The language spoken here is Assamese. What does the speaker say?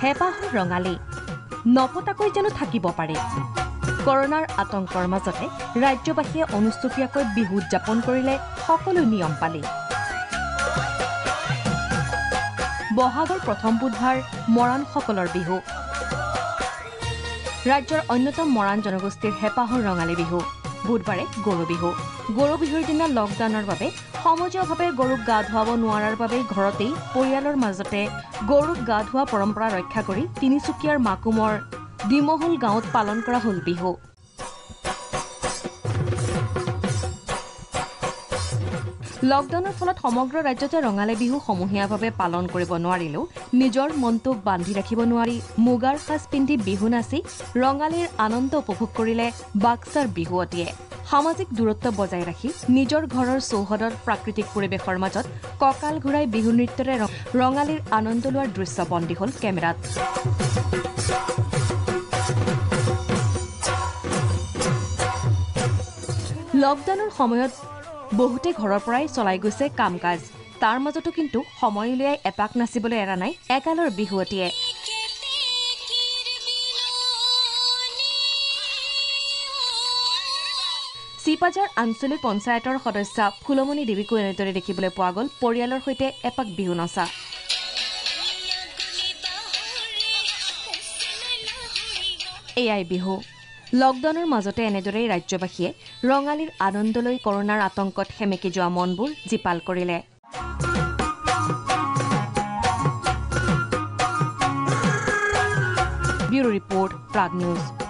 হেঁপাহৰ ৰঙালী নপতাকৈ যেন থাকিব পাৰে কৰোনাৰ আতংকৰ মাজতে ৰাজ্যবাসীয়ে অনুষ্ঠুপীয়াকৈ বিহু উদযাপন কৰিলে সকলো নিয়ম পালি বহাগৰ প্ৰথম বুধবাৰ মৰাণসকলৰ বিহু ৰাজ্যৰ অন্যতম মৰাণ জনগোষ্ঠীৰ হেঁপাহৰ ৰঙালী বিহু বুধবাৰে গৰু বিহুৰ দিনা লকডাউনৰ বাবে সমজীয়ভাৱে গৰুক গা ধুৱাব নোৱাৰাৰ বাবে ঘৰতেই পৰিয়ালৰ মাজতে গৰুক গা ধোৱা পৰম্পৰা ৰক্ষা কৰি তিনিচুকীয়াৰ মাকুমৰ ডিমহুল গাঁৱত পালন কৰা হল বিহু লকডাউনৰ ফলত সমগ্ৰ ৰাজ্যতে ৰঙালী বিহু সমূহীয়াভাৱে পালন কৰিব নোৱাৰিলেও নিজৰ মনটোক বান্ধি ৰাখিব নোৱাৰি মুগাৰ সাজ পিন্ধি বিহু নাচি ৰঙালীৰ আনন্দ উপভোগ কৰিলে বাক্সাৰ বিহুৱতীয়ে সামাজিক দূৰত্ব বজাই ৰাখি নিজৰ ঘৰৰ চৌহদৰ প্ৰাকৃতিক পৰিৱেশৰ মাজত কঁকাল ঘূৰাই বিহু নৃত্যৰে ৰঙালীৰ আনন্দ লোৱাৰ দৃশ্য বন্দী হল কেমেৰাত লকডাউনৰ সময়ত বহুতে ঘৰৰ পৰাই চলাই গৈছে কাম কাজ তাৰ মাজতো কিন্তু সময় উলিয়াই এপাক নাচিবলৈ এৰা নাই একালৰ বিহুৱতীয়ে চিপাজাৰ আঞ্চলিক পঞ্চায়তৰ সদস্য ফুলমণি দেৱীকো এনেদৰে দেখিবলৈ পোৱা গ'ল পৰিয়ালৰ সৈতে এপাক বিহু নচা এয়াই বিহু লকডাউনৰ মাজতে এনেদৰেই ৰাজ্যবাসীয়ে ৰঙালীৰ আনন্দ লৈ কৰোনাৰ আতংকত সেমেকি যোৱা মনবোৰ জীপাল কৰিলে ব্যুৰো ৰিপৰ্ট প্ৰাগ নিউজ